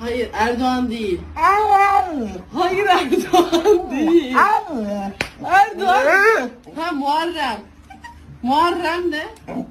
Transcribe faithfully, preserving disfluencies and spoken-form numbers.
Hayır, Erdoğan değil. Erdoğan. Hayır, Erdoğan değil. Erdoğan. Erdoğan. Ha, Muharrem. Muharrem de.